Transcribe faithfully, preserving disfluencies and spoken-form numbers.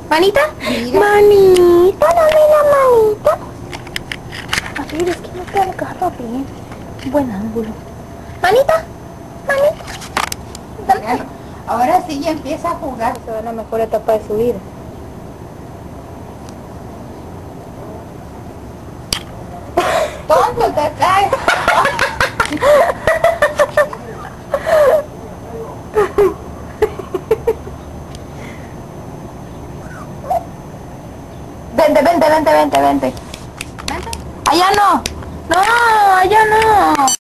¿Manita? Mira. Manita, dame la manita. A ver, es que no te agarro bien. Buen ángulo. Manita, manita. Mira, ahora sí ya empieza a jugar. Se va a la mejor etapa de su vida. Tonto te caes. Vente, vente, vente, vente, vente. Vente. Allá no. No, allá no.